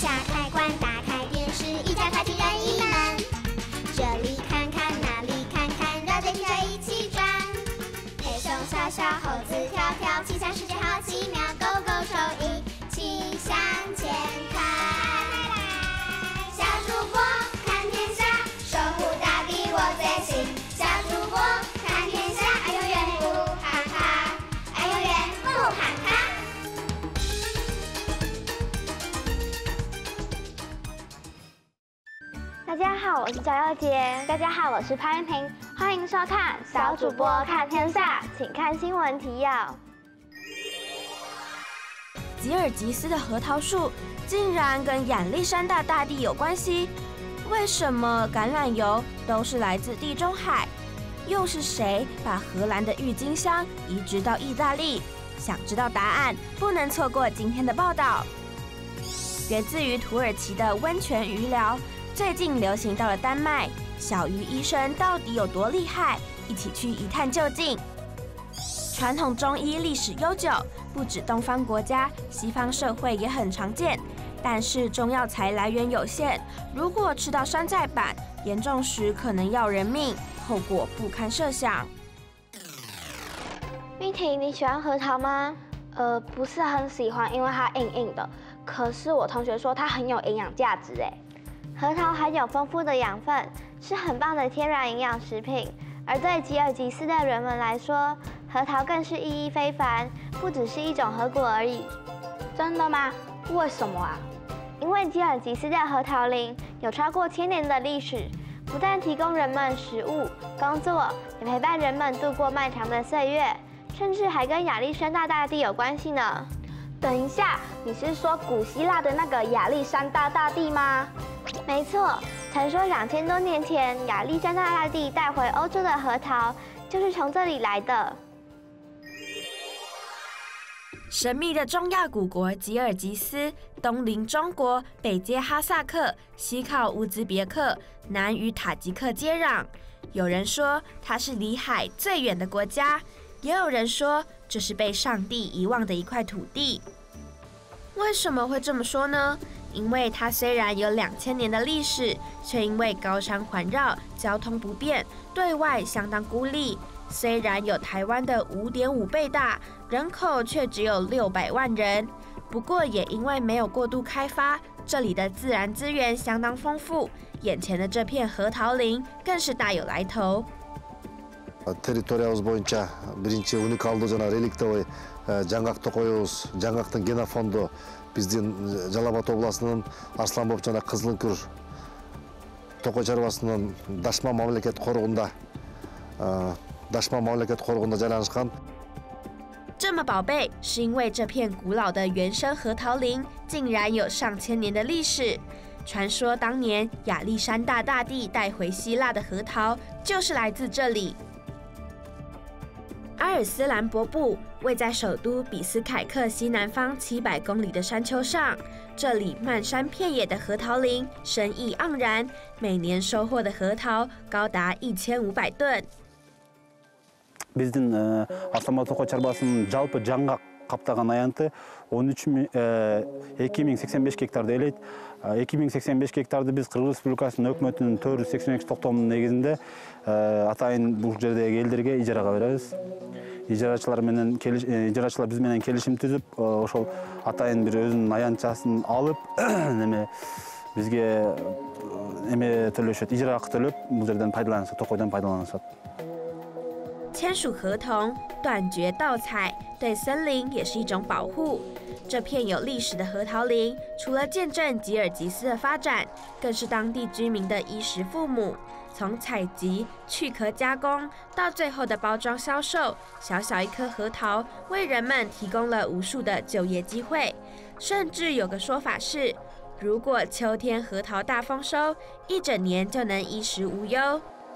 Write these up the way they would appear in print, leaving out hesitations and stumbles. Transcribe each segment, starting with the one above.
下开关，打开电视，一家开启任意门。这里看看，那里看看，绕着地球一起转。黑熊小小，猴子跳跳，气象世界好奇妙，狗狗手一起向前看。小主播看天下，守护大地我最心。小主播看天下，爱永远不喊卡，爱永远不喊卡。 大家好，我是翟幼杰。大家好，我是潘婷。欢迎收看小主播看天下，请看新闻提要。 吉尔吉斯的核桃树竟然跟亚历山大大帝有关系？为什么橄榄油都是来自地中海？又是谁把荷兰的郁金香移植到意大利？想知道答案，不能错过今天的报道。源自于土耳其的温泉鱼疗，最近流行到了丹麦。小鱼医生到底有多厉害？一起去一探究竟。传统中医历史悠久，不止东方国家，西方社会也很常见。但是中药材来源有限，如果吃到山寨版，严重时可能要人命，后果不堪设想。 蜜婷，你喜欢核桃吗？不是很喜欢，因为它硬硬的。可是我同学说它很有营养价值哎。核桃含有丰富的养分，是很棒的天然营养食品。而对吉尔吉斯的人们来说，核桃更是意义非凡，不只是一种核果而已。真的吗？为什么啊？因为吉尔吉斯的核桃林有超过1000年的历史，不但提供人们食物、工作，也陪伴人们度过漫长的岁月，甚至还跟亚历山大大帝有关系呢。等一下，你是说古希腊的那个亚历山大大帝吗？没错，传说2000多年前亚历山大大帝带回欧洲的核桃，就是从这里来的。 神秘的中亚古国吉尔吉斯，东临中国，北接哈萨克，西靠乌兹别克，南与塔吉克接壤。有人说它是离海最远的国家，也有人说这是被上帝遗忘的一块土地。为什么会这么说呢？因为它虽然有2000年的历史，却因为高山环绕，交通不便，对外相当孤立。虽然有台湾的5.5倍大，人口却只有600万人。不过也因为没有过度开发，这里的自然资源相当丰富。眼前的这片核桃林更是大有来头。 Территориябыз боюнча биринчи уникалдуу жана реликтовый жаңгакты коебуз. Жаңгактын генофонду биздин Жалал Абад областынын Арсланбоп жана Кызылөңкүр токой чарбасынын Дашман мамлекет корugунда жайланышкан。 这么宝贝，是因为这片古老的原生核桃林竟然有上千年的历史。传说当年亚历山大大帝带回希腊的核桃，就是来自这里。阿尔斯兰伯布位在首都比斯凯克西南方700公里的山丘上，这里漫山遍野的核桃林生意盎然，每年收获的核桃高达1500吨。 Биздин Арсланбоп токой чарбасынын жалпы жаңгак каптаган аянты 2085 гектарды элейт. 2085 гектарды биз Кыргыз Республикасынын өкмөтүнүн 482 токтомунун негизинде атайын бул жердеги элдерге ижарага беребиз. Ижарачылар биз менен келишим түзүп, ошол атайын бир өзүнүн аянтчасын алып, бизге төлөшөт, ижара акы төлөп, бул жерден пайдаланышат, токойдон пайдаланышат。 签署合同，断绝盗采，对森林也是一种保护。这片有历史的核桃林，除了见证吉尔吉斯的发展，更是当地居民的衣食父母。从采集、去壳加工，到最后的包装销售，小小一颗核桃为人们提供了无数的就业机会。甚至有个说法是，如果秋天核桃大丰收，一整年就能衣食无忧。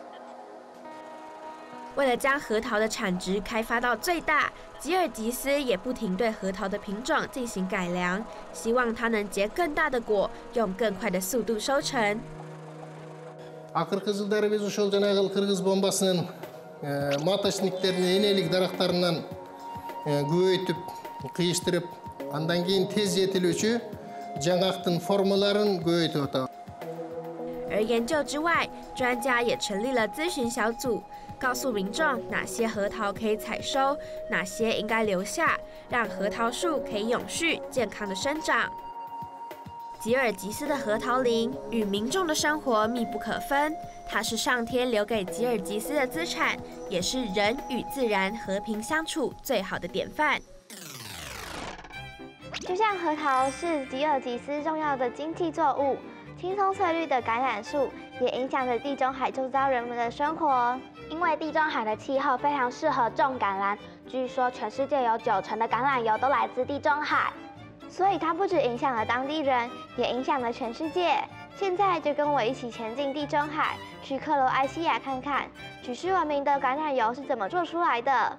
为了将核桃的产值开发到最大，吉尔吉斯也不停对核桃的品种进行改良，希望它能结更大的果，用更快的速度收成。 Акыркы жылдары биз ошол жанагы кыргыз бомбасынын маточниктерин энелик дарактарынан көбөйтүп, кыйыштырып, андан кийин тез жетилүүчү жаңғақтың формаларын көбейтіп атат. 而研究之外，专家也成立了咨询小组，告诉民众哪些核桃可以采收，哪些应该留下，让核桃树可以永续健康的生长。吉尔吉斯的核桃林与民众的生活密不可分，它是上天留给吉尔吉斯的资产，也是人与自然和平相处最好的典范。 就像核桃是吉尔吉斯重要的经济作物，青葱翠绿的橄榄树也影响着地中海周遭人们的生活。因为地中海的气候非常适合种橄榄，据说全世界有90%的橄榄油都来自地中海。 所以它不只影响了当地人，也影响了全世界。现在就跟我一起前进地中海，去克罗埃西亚看看举世闻名的橄榄油是怎么做出来的。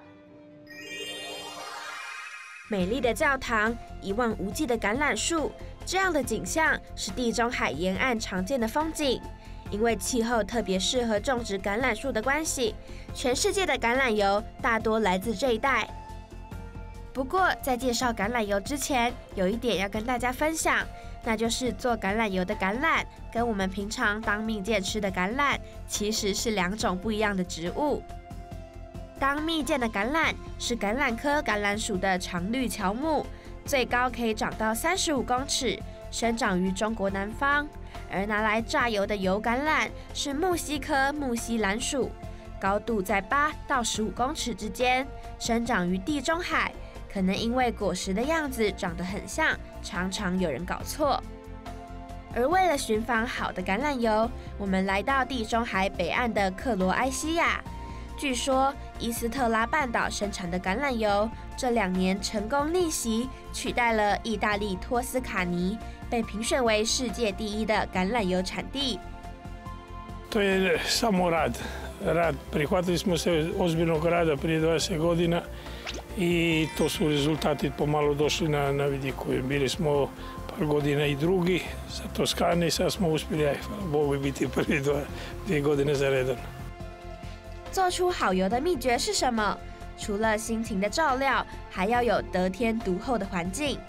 美丽的教堂，一望无际的橄榄树，这样的景象是地中海沿岸常见的风景。因为气候特别适合种植橄榄树的关系，全世界的橄榄油大多来自这一带。 不过，在介绍橄榄油之前，有一点要跟大家分享，那就是做橄榄油的橄榄跟我们平常当蜜饯吃的橄榄其实是2种不一样的植物。当蜜饯的橄榄是橄榄科橄榄属的常绿乔木，最高可以长到35公尺，生长于中国南方；而拿来榨油的油橄榄是木犀科木犀兰属，高度在8到15公尺之间，生长于地中海。 可能因为果实的样子长得很像，常常有人搞错。而为了寻访好的橄榄油，我们来到地中海北岸的克罗埃西亚。据说伊斯特拉半岛生产的橄榄油，这2年成功逆袭，取代了意大利托斯卡尼，被评选为世界第1的橄榄油产地。 To je samo rad. Prihvatili smo se ozbiljnog rada prije 20 godina i to su rezultati pomalo došli na vidiku. Bili smo par godina i drugi sa Toskane i sad smo uspjeli, hvala Bogu, biti prvi 2 godine za redom. 做出好油的秘诀是什么？除了辛勤的照料，还要有得天独厚的环境。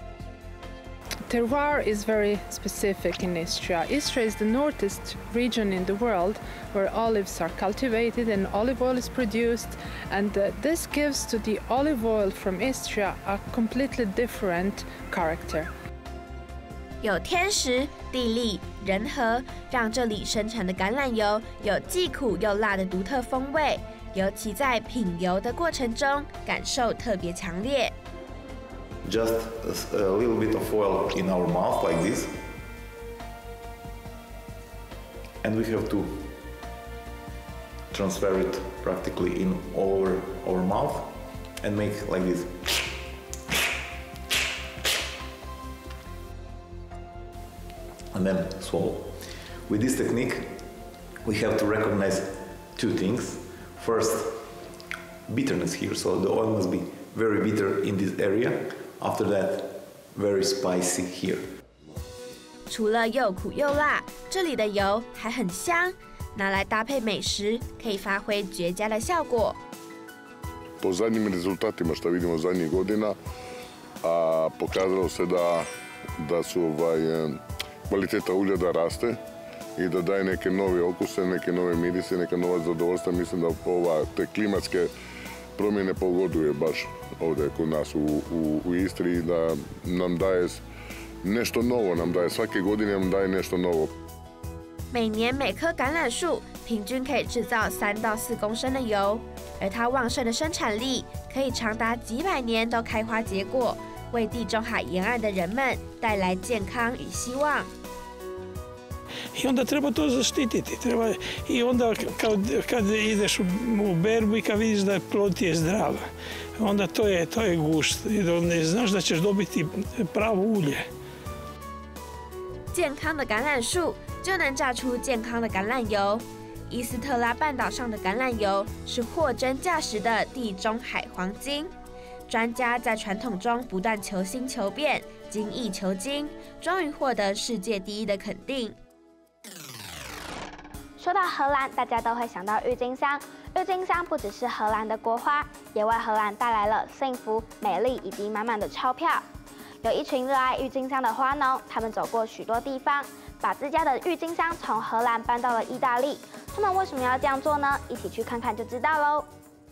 Terroir is very specific in Istria. Istria is the northest region in the world where olives are cultivated and olive oil is produced, and this gives to the olive oil from Istria a completely different character. 有天时、地利、人和，让这里生产的橄榄油有既苦又辣的独特风味，尤其在品油的过程中，感受特别强烈。 Just a little bit of oil in our mouth like this, and we have to transfer it practically in all over our mouth and make like this. And then swallow. With this technique, we have to recognize 2 things. First, bitterness here, so the oil must be very bitter in this area. After that, very spicy here. 除了又苦又辣，这里的油还很香，拿来搭配美食可以发挥绝佳的效果。 Po zadnjim rezultatima što vidimo zadnjih godina, pokazalo se da su kvaliteta ulja da raste i da daje neke nove okuse, neke nove mirise, neka nova zadovoljstva. Mislim da te klimatske promjene pogoduje baš ovdje kod nas u Istri i da nam daje nešto novo, nam daje svake godine nam daje nešto novo. 每年每棵橄榄树平均可以制造3到4公升的油，而它旺盛的生产力可以长达几百年都开花结果，为地中海沿岸的人们带来健康与希望。 I onda treba to zaštititi. I onda kad ideš u berbu i kad vidiš da plod je zdrav, onda to je gušt. I znaš da ćeš dobiti pravo ulje. 健康的橄榄树就能榨出健康的橄榄油。伊斯特拉半岛上的橄榄油是货真价实的地中海黄金。专家在传统中不断求新求变，精益求精，终于获得世界第1的肯定。 说到荷兰，大家都会想到郁金香。郁金香不只是荷兰的国花，也为荷兰带来了幸福、美丽以及满满的钞票。 有一群热爱郁金香的花农，他们走过许多地方，把自家的郁金香从荷兰搬到了意大利。他们为什么要这样做呢？一起去看看就知道喽。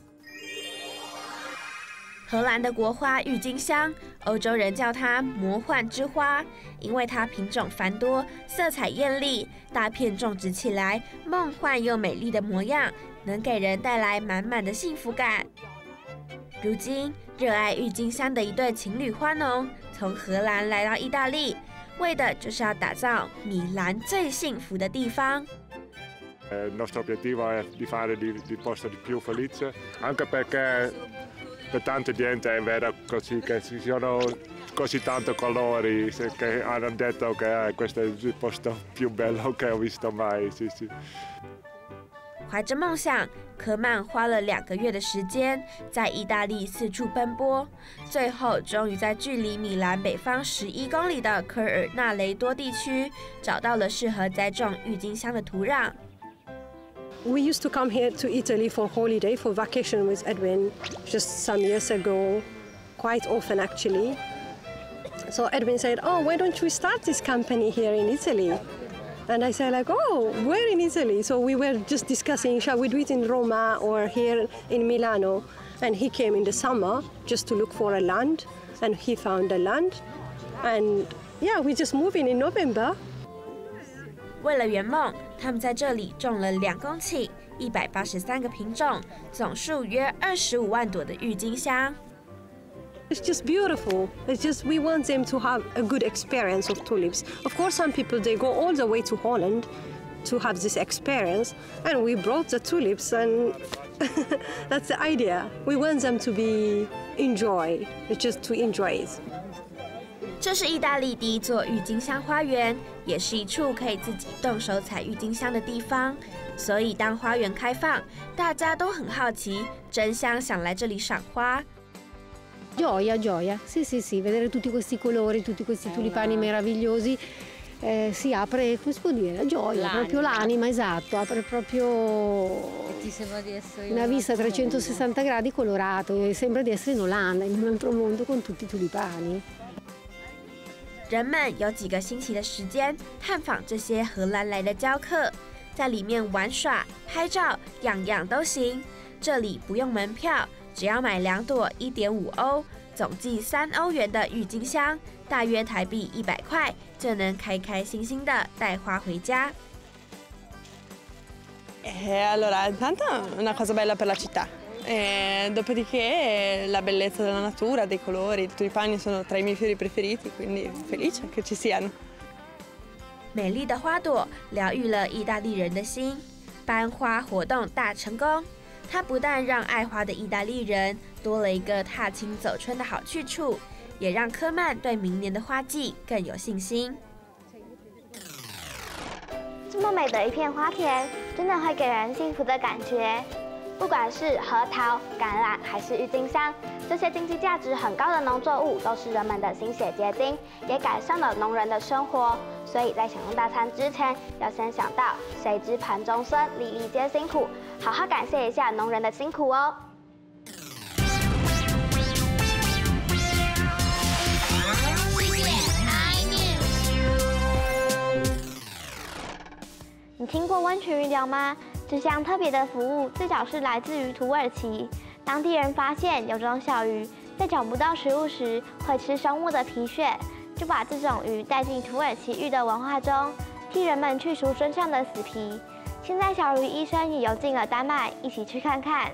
荷兰的国花郁金香，欧洲人叫它魔幻之花，因为它品种繁多，色彩艳丽，大片种植起来梦幻又美丽的模样，能给人带来满满的幸福感。如今，热爱郁金香的一对情侣花农从荷兰来到意大利，为的就是要打造米兰最幸福的地方。 Il nostro obiettivo è di fare il posto più felice, anche perché per tanta gente è vero così che ci sono così tanti colori che hanno detto che questo è il posto più bello che ho visto mai. Sì, sì. 怀着梦想，科曼花了2个月的时间，在意大利四处奔波，最后终于在距离米兰北方11公里的科尔纳雷多地区找到了适合栽种郁金香的土壤。 We used to come here to Italy for holiday, for vacation with Edwin, just some years ago, quite often actually. So Edwin said, "Oh, why don't we start this company here in Italy?" And I said, like, "Oh, where in Italy?" So we were just discussing, shall we do it in Roma or here in Milano? And he came in the summer just to look for a land, and he found a land. And yeah, we just moved in November. 为了圆梦，他们在这里种了2公顷、183个品种，总数约25万朵的郁金香。 It's just beautiful. It's just we want them to have a good experience of tulips. Of course, some people they go all the way to Holland to have this experience, and we brought the tulips, and that's the idea. We want them to be enjoy, just to enjoy it. 这是意大利第一座郁金香花园，也是一处可以自己动手采郁金香的地方。所以当花园开放，大家都很好奇，争相想来这里赏花。 Gioia, gioia, sì sì sì, vedere tutti questi colori, tutti questi tulipani meravigliosi, si apre, come si può dire, la gioia, proprio l'anima, esatto, apre proprio una vista a 360 gradi colorato, sembra di essere in Olanda, in un altro mondo con tutti i tulipani. 人们有几个星期的时间探访这些荷兰来的教客，在里面玩耍、拍照，样样都行。这里不用门票，只要买2朵1.5欧，总计3欧元的郁金香，大约台币100块，就能开开心心的带花回家。 Allora, intanto è una cosa bella per la città. Dopodiché la bellezza della natura, dei colori, i tulipani sono tra i miei fiori preferiti, quindi felice che ci siano. 美丽的花朵疗愈了意大利人的心，搬花活动大成功。它不但让爱花的意大利人多了一个踏青走春的好去处，也让科曼对明年的花季更有信心。 这么美的一片花田，真的会给人幸福的感觉。不管是核桃、橄榄还是郁金香，这些经济价值很高的农作物都是人们的心血结晶，也改善了农人的生活。所以在享用大餐之前，要先想到谁知盘中餐，粒粒皆辛苦，好好感谢一下农人的辛苦哦。你听过温泉鱼疗吗？这项特别的服务最早是来自于土耳其，当地人发现有种小鱼在找不到食物时会吃生物的皮屑，就把这种鱼带进土耳其浴的文化中，替人们去除身上的死皮。现在小鱼医生也游进了丹麦，一起去看看。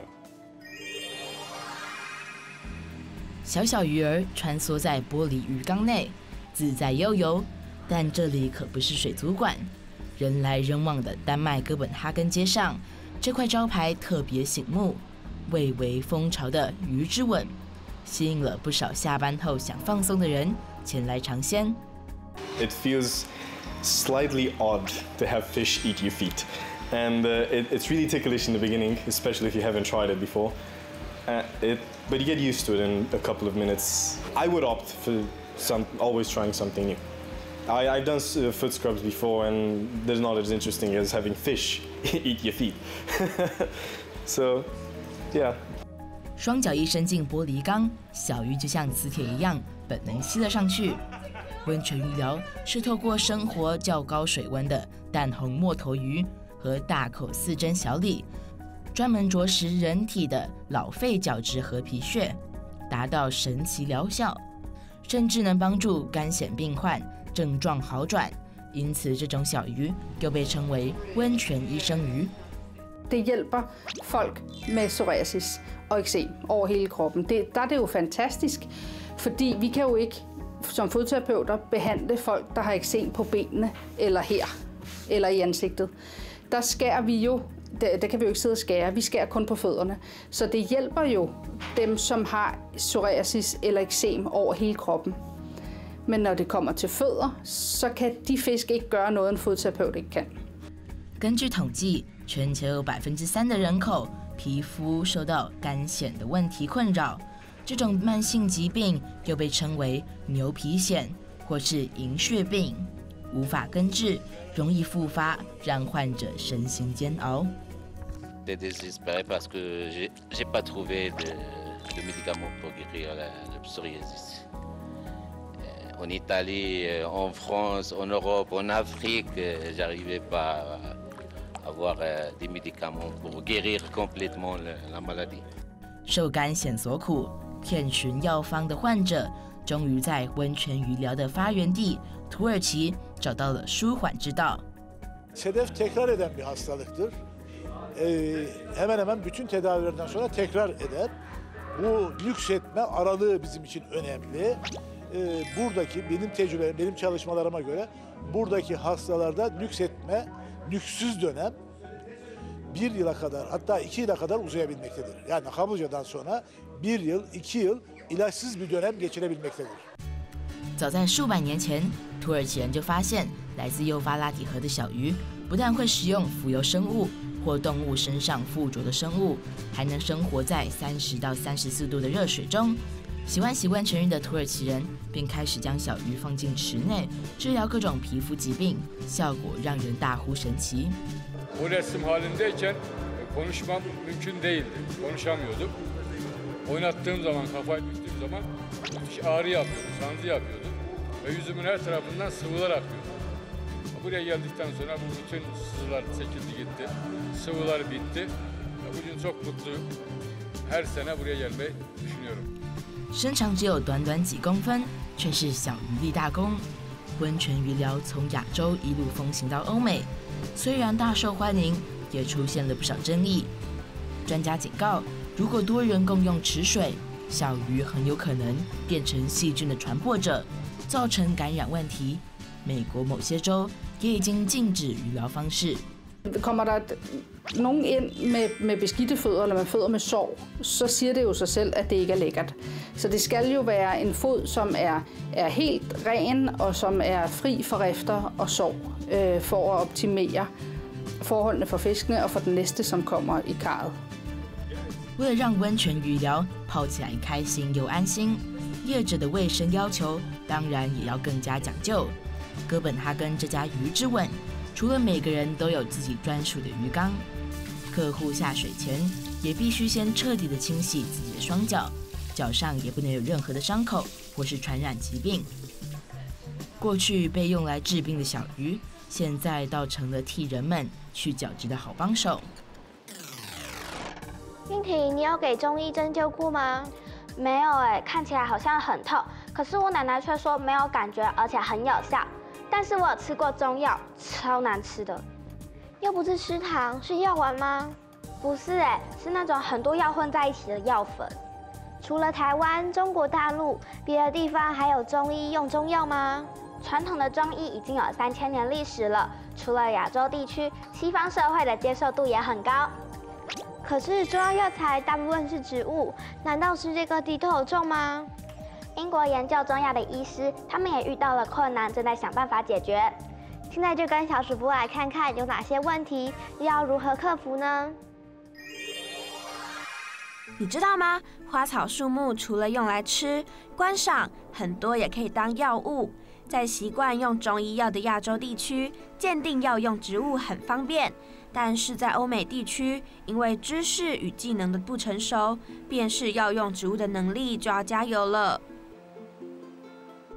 小小鱼儿穿梭在玻璃鱼缸内，自在悠游，但这里可不是水族馆。人来人往的丹麦哥本哈根街上，这块招牌特别醒目，蔚为风潮的鱼之吻，吸引了不少下班后想放松的人前来尝鲜。 It feels slightly odd to have fish eat your feet, and it's really ticklish in the beginning, especially if you haven't tried it before. But you get used to it in a couple of minutes. I would opt for always trying something new. I've done foot scrubs before, and they're not as interesting as having fish eat your feet. So, yeah. 双脚一伸进玻璃缸，小鱼就像磁铁一样， 本能吸了上去。温泉鱼疗是透过生活较高水温的淡红墨头鱼和大口4针小鲤，专门啄食人体的老废角质和皮屑，达到神奇疗效，甚至能帮助肝癣病患症状好转。因此，这种小鱼又被称为温泉医生鱼。 Det hjælper folk med psoriasis og eksem over hele kroppen. Der er det jo fantastisk, fordi vi kan jo ikke som fodterapeuter behandle folk, der har eksem på benene eller her eller i ansigtet. Der skærer vi jo, der kan vi jo ikke sidde og skære, vi skærer kun på fødderne. Så det hjælper jo dem, som har psoriasis eller eksem over hele kroppen. Men når det kommer til fødder, så kan de fisk ikke gøre noget, en fodterapeut ikke kan. 根据统计，全球有3%的人口皮肤受到干癣的问题困扰。这种慢性疾病又被称为牛皮癣或是银屑病，无法根治，容易复发，让患者身心煎熬。 J'étais désespéré parce que j'ai pas trouvé de médicaments pour guérir la psoriasis. En Italie, en France, en Europe, en Afrique, j'arrivais pas à avoir des médicaments pour guérir complètement la maladie. 受干癣所苦，遍寻药方的患者，终于在温泉鱼疗的发源地土耳其找到了舒缓之道。 Sedef tekrar eden bir hastalıktır. Hemen hemen bütün tedavilerden sonra tekrar eder. Bu nüksetme aralığı bizim için önemli. Buradaki benim tecrübem, benim çalışmalarıma göre buradaki hastalarda nüksetme, nüksüz dönem 1 yıla kadar hatta 2 yıla kadar uzayabilmektedir. Yani Kaplıca'dan sonra 1 yıl, 2 yıl ilaçsız bir dönem geçirebilmektedir. 早在数百年前，土耳其人就发现，来自幼发拉底河的小鱼不但会食用浮游生物或动物身上附着的生物，还能生活在30到34度的热水中。喜欢洗温泉浴的土耳其人便开始将小鱼放进池内，治疗各种皮肤疾病，效果让人大呼神奇。 Bu resim halindeyken konuşmam mümkün değildi. Konuşamıyordum. Oynattığım zaman, kafayı büktüğüm zaman müthiş ağrı yapıyordu, sancı yapıyordu. Ve yüzümün her tarafından sıvılar akıyordu. Buraya geldikten sonra bu bütün sızılar çekildi gitti. Sıvılar bitti. Bugün çok mutluyum. Her sene buraya gelmeyi düşünüyorum. 身长只有短短几公分，却是小鱼立大功。温泉鱼疗从亚洲一路风行到欧美，虽然大受欢迎，也出现了不少争议。专家警告，如果多人共用池水，小鱼很有可能变成细菌的传播者，造成感染问题。美国某些州也已经禁止鱼疗方式。 Kommer der nogen ind med beskidte fødder eller med fødder med sår, så siger det jo sig selv, at det ikke er lækkert. Så det skal jo være en fod, som er helt ren og som er fri for rifter og sår, for at optimere forholdene for fiskene og for den næste, som kommer i karret. 为了让温泉鱼疗泡起来开心又安心，业者的卫生要求当然也要更加讲究。哥本哈根这家鱼之吻。 除了每个人都有自己专属的鱼缸，客户下水前也必须先彻底的清洗自己的双脚，脚上也不能有任何的伤口或是传染疾病。过去被用来治病的小鱼，现在倒成了替人们去角质的好帮手。 英婷，你有给中医针灸过吗？没有哎，看起来好像很痛，可是我奶奶却说没有感觉，而且很有效。 但是我有吃过中药，超难吃的。又不是吃糖，是药丸吗？不是哎，是那种很多药混在一起的药粉。除了台湾、中国大陆，别的地方还有中医用中药吗？传统的中医已经有3000年历史了，除了亚洲地区，西方社会的接受度也很高。可是中药药材大部分是植物，难道世界各地都有种吗？ 英国研究中药的医师，他们也遇到了困难，正在想办法解决。现在就跟小主播来看看有哪些问题，又要如何克服呢？ 你知道吗？花草树木除了用来吃、观赏，很多也可以当药物。在习惯用中医药的亚洲地区，鉴定药用植物很方便。 但是在欧美地区，因为知识与技能的不成熟，辨识药用植物的能力就要加油了。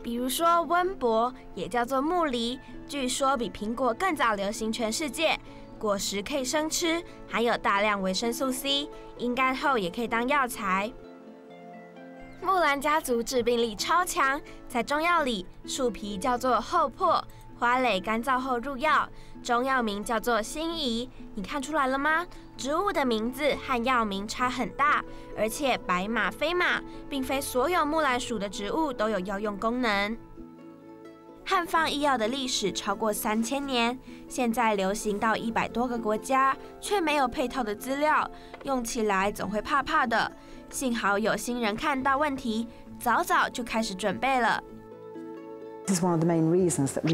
比如说温柏，也叫做木梨，据说比苹果更早流行全世界。果实可以生吃，含有大量维生素 C， 阴干后也可以当药材。木兰家族致病力超强，在中药里，树皮叫做厚朴，花蕾干燥后入药，中药名叫做辛夷。你看出来了吗？植物的名字和药名差很大，而且白马非马，并非所有木兰属的植物都有药用功能。汉方医药的历史超过3000年，现在流行到100多个国家，却没有配套的资料，用起来总会怕怕的。幸好有心人看到问题，早早就开始准备了。 This is one of the main reasons that we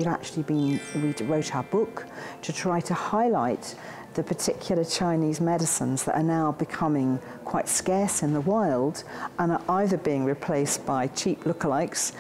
wrote our book to try to highlight the particular Chinese medicines that are now becoming quite scarce in the wild and are either being replaced by cheap lookalikes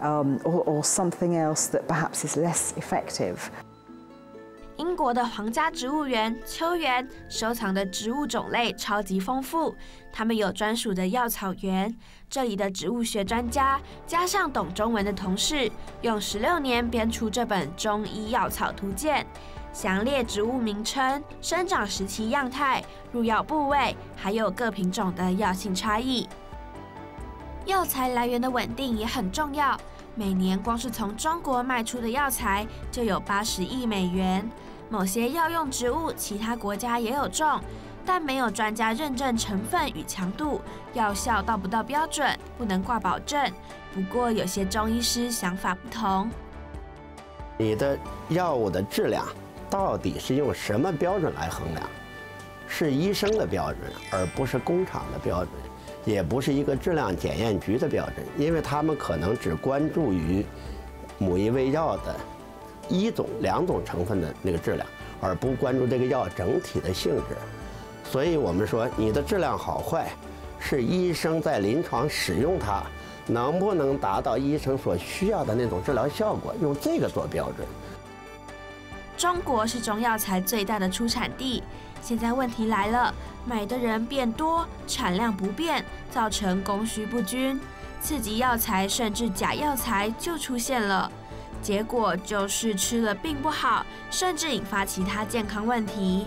or something else that perhaps is less effective. 英国的皇家植物园秋园收藏的植物种类超级丰富，他们有专属的药草园。这里的植物学专家加上懂中文的同事，用16年编出这本《中医药草图鉴》，详列植物名称、生长时期样态、入药部位，还有各品种的药性差异。药材来源的稳定也很重要。每年光是从中国卖出的药材就有80亿美元。某些药用植物，其他国家也有种，但没有专家认证成分与强度，药效到不到标准，不能挂保证。不过有些中医师想法不同。 你的药物的质量到底是用什么标准来衡量？是医生的标准，而不是工厂的标准。也不是一个质量检验局的标准，因为他们可能只关注于某一味药的1种、2种成分的那个质量，而不关注这个药整体的性质。所以我们说，你的质量好坏，是医生在临床使用它能不能达到医生所需要的那种治疗效果，用这个做标准。 中国是中药材最大的出产地，现在问题来了，买的人变多，产量不变，造成供需不均，次级药材甚至假药材就出现了，结果就是吃了并不好，甚至引发其他健康问题。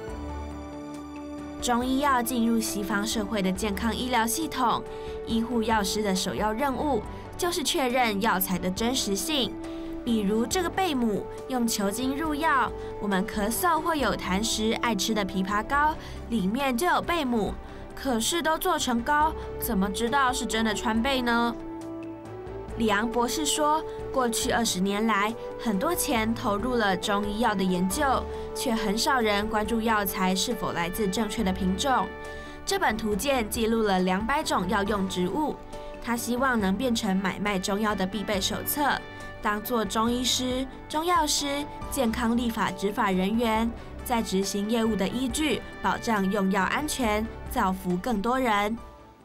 中医药进入西方社会的健康医疗系统，医护药师的首要任务就是确认药材的真实性。比如这个贝母用球茎入药，我们咳嗽或有痰时爱吃的枇杷膏里面就有贝母，可是都做成膏，怎么知道是真的川贝呢？李昂博士说，过去20年来，很多钱投入了中医药的研究，却很少人关注药材是否来自正确的品种。这本图鉴记录了200种药用植物，他希望能变成买卖中药的必备手册，当作中医师、中药师、健康立法执法人员在执行业务的依据，保障用药安全，造福更多人。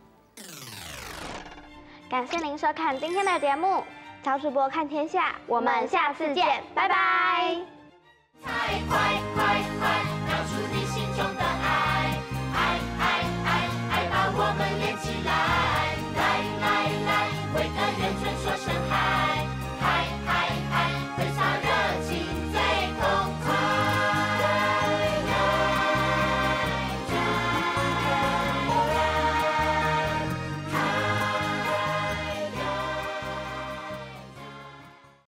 感谢您收看今天的节目，小主播看天下，我们下次见，拜拜。 快，描出你心中的